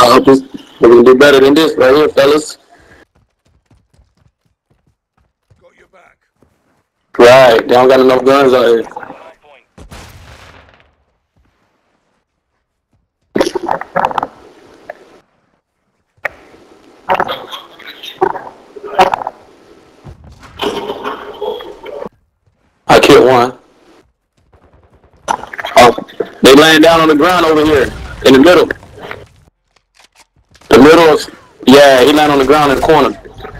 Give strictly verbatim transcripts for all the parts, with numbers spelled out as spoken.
I hope this, we can do better than this right here, fellas. Got your back. Right, they don't got enough guns out here. I killed one. Oh, they laying down on the ground over here in the middle. The middle of, yeah, he landed on the ground in the corner.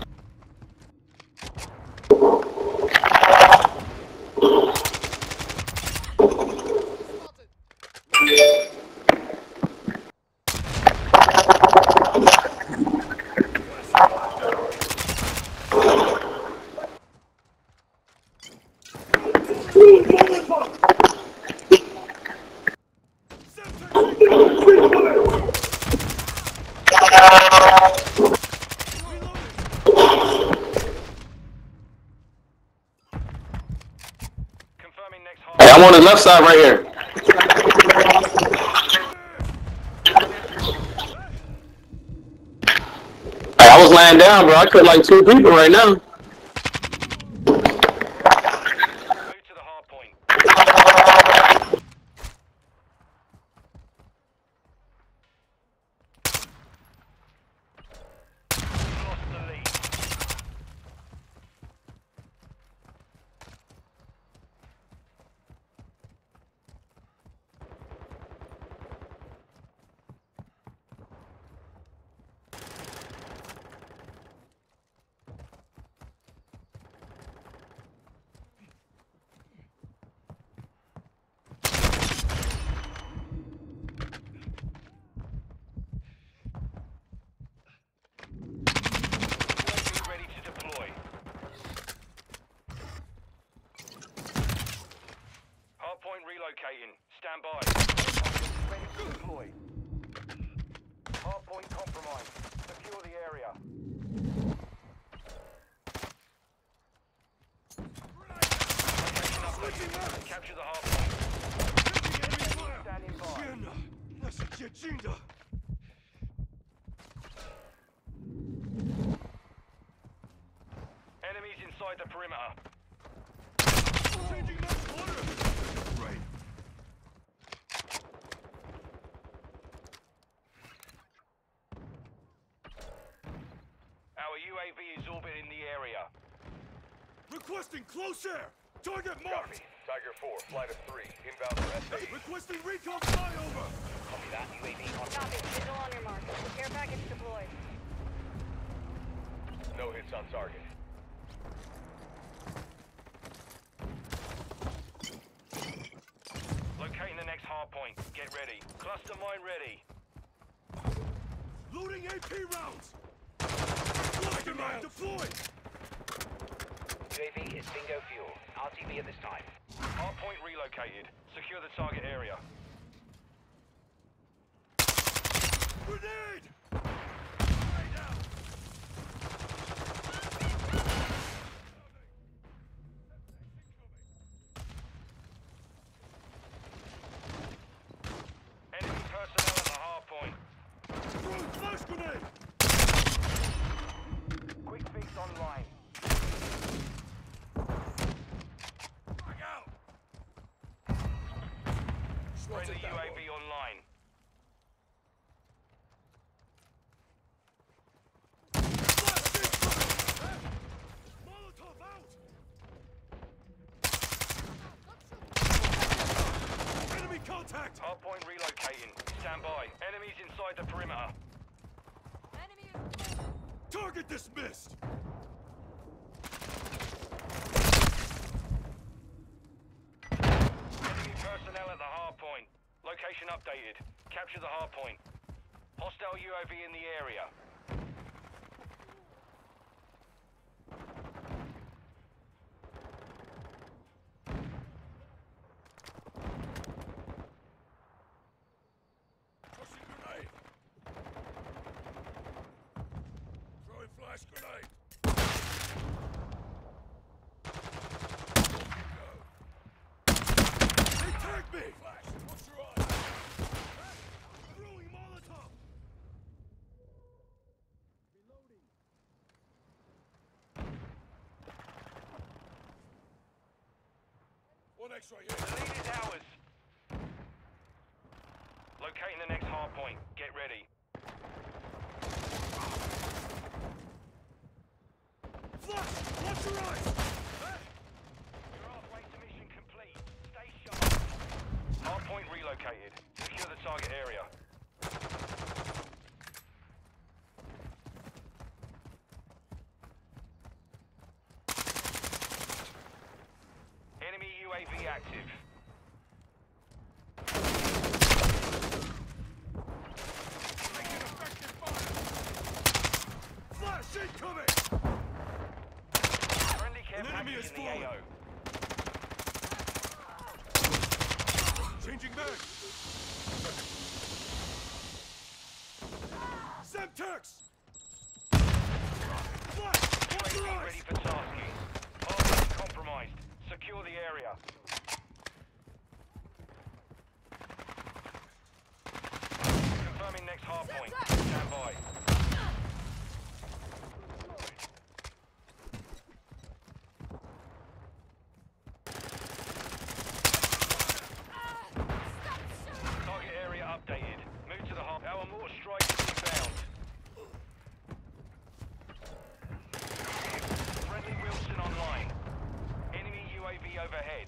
Hey, I'm on the left side right here. Hey, I was laying down, bro. I killed like two people right now. Relocating. Stand by. Ready to deploy. Hardpoint compromised. Secure the area. Location updated. Capture the hardpoint. Standing by. Enemies inside the perimeter. Right. Our U A V is orbiting the area. Requesting close air. Target marked. Copy. Tiger four, flight of three. Inbound for S A. Requesting recon flyover. Copy that. U A V on. Copy. Visual on your mark. Care package deployed. No hits on target. Locating the next hard point. Get ready. Cluster mine ready. Loading A P rounds. Cluster mine deployed. U A V is bingo fuel. R T B at this time. Hard point relocated. Secure the target area. Grenade! Enemy personnel at the hard point. Throwing flash grenade! Quick fix online. Back out! Friendly U A V online. Molotov out! Enemy contact! Hard point relocating. Stand by. Enemies inside the perimeter. Target dismissed! Enemy personnel at the hard point. Location updated. Capture the hard point. Hostile U A V in the area. Tossing grenade! Throwing flash grenade! They tagged me! Flash, watch your eyes! Throwing Molotov! Semtex right here. The lead is ours. Locating the next hard point. Get ready. Flash! Watch your eyes! You're halfway to mission complete. Stay sharp. Hard point relocated. Secure the target area. Enemy U A V active. Making effective fire! Flash incoming! Friendly care An enemy package is in the fallen. A O. Changing back! Semtex! Flash! Watch your U A V eyes! ready for tasking. Hardpoint compromised. Secure the area. Confirming next hardpoint. Stand by. Target area updated. Move to the hard. Our mortar strike is inbound. Friendly Wilson online. Enemy U A V overhead.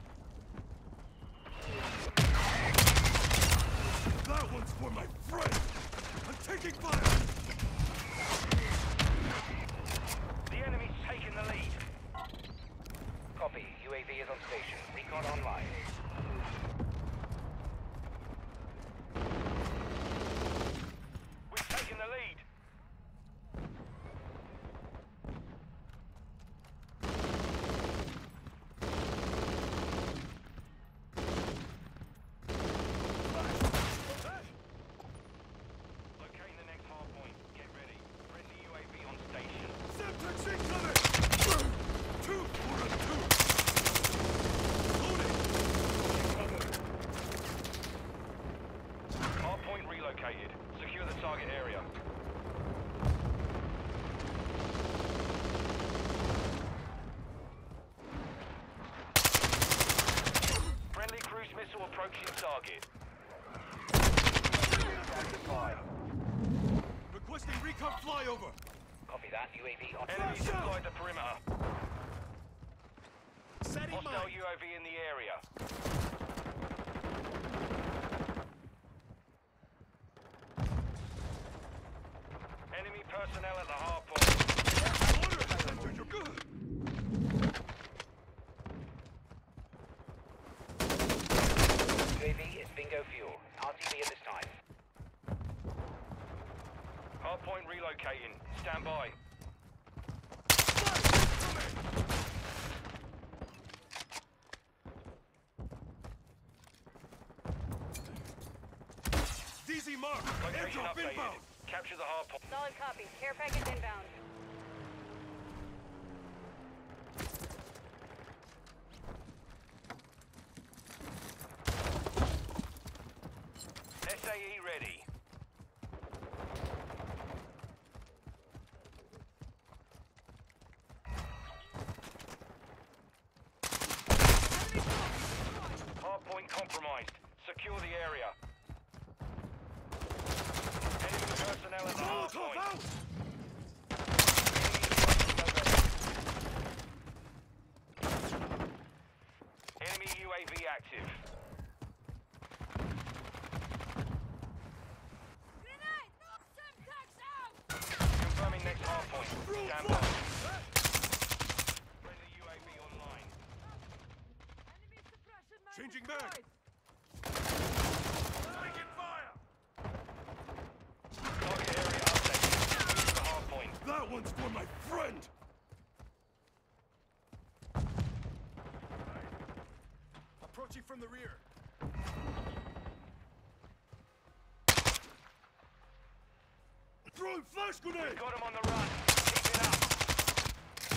That one's for my friend! I'm taking fire! The enemy's taken the lead. Copy. U A V is on station. Recon online. We've taken the lead. Locating the next hard point. Get ready. Friendly U A V on station. Semtex incoming! Two for a two! Loading! Hard point relocated. Secure the target area. Friendly cruise missile approaching target. Requesting recon flyover! Copy that. U A V on. Flash Enemies out! inside the perimeter. Setting Hostile mine! U A V in the area. Enemy personnel at the hard point. Order! Center, you're good! U A V is bingo fuel. R T B at this time. Hard point relocating. Stand by. D Z mark! Location Airdrop updated. inbound! Capture the hard point. Solid copy. Care package inbound. S A E ready. Hardpoint compromised. Secure the area. Enemy personnel at the Molotov hardpoint. out! Enemy U A V active. Grenade! Knock Semtex out! Confirming next hardpoint. Through Stand by. flash! Friendly U A V online. Enemy suppression mine Changing destroyed. back! Taking fire! Target area updated. Move to the hardpoint. That one's for my friend! Approaching from the rear. Throwing flash grenade! Got him on the run. Keep it up.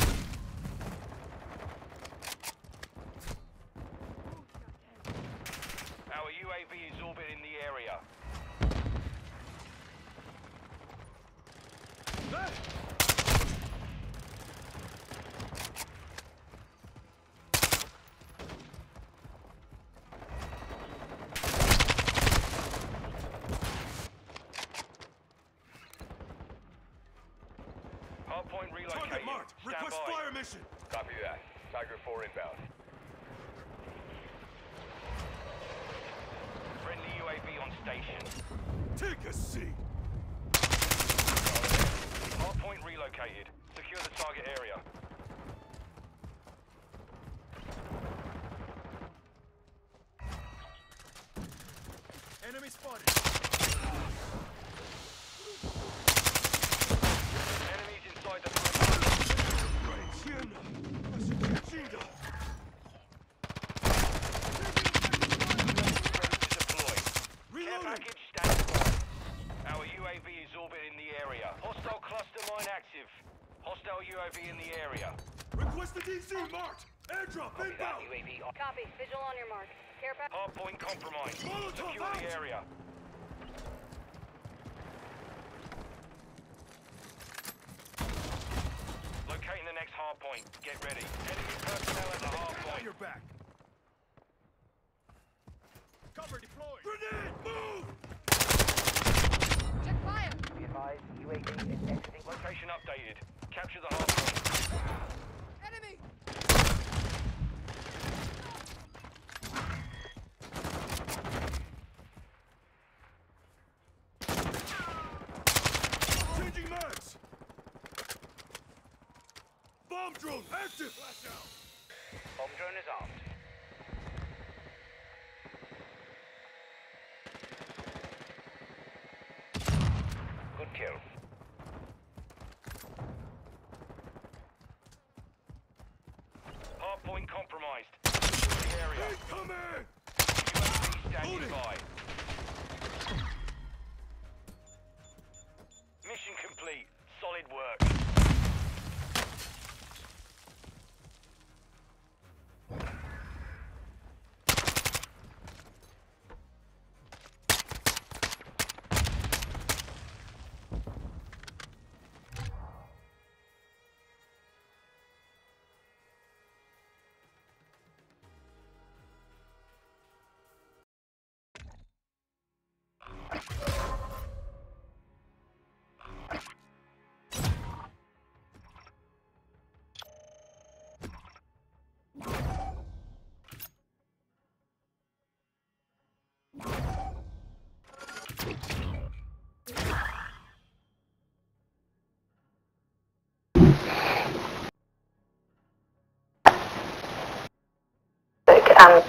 Our U A V is orbiting the area. mission. Copy that. Tiger four inbound. Friendly U A V on station. Take a seat. Hardpoint relocated. Secure the target area. Enemy spotted. Enemies inside the perimeter. Cheetah. Ready to deploy. Care Reloading. package standing by. Our U A V is orbiting the area. Hostile cluster mine active. Hostile U A V in the area. Request the D C marked. Airdrop inbound. U A V on. Copy. Visual on your mark. Care package. Hardpoint compromised. Molotov Secure out. the area. Locating the next hardpoint. Get ready. Enemy personnel at the hardpoint. Your back. Cover deployed. Grenade. Move. Check fire. Be advised, U A V is exiting. Location updated. Capture the hardpoint. Enemy. Changing mags. Bomb drone active. Flash out. Bomb drone is armed. Good kill. Hardpoint compromised. Secure the area. Incoming. U A V standing Loading. by. Mission complete. Solid work. Um,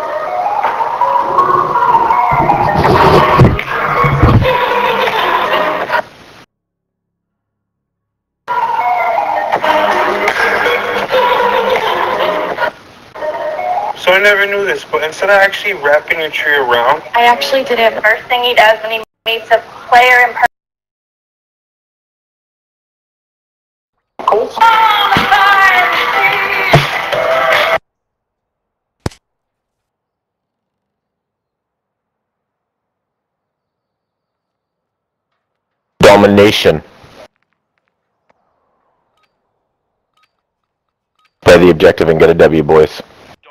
So I never knew this, but instead of actually wrapping a tree around, I actually did it. First thing he does when he meets a player in person. Domination. Play the objective and get a W, boys.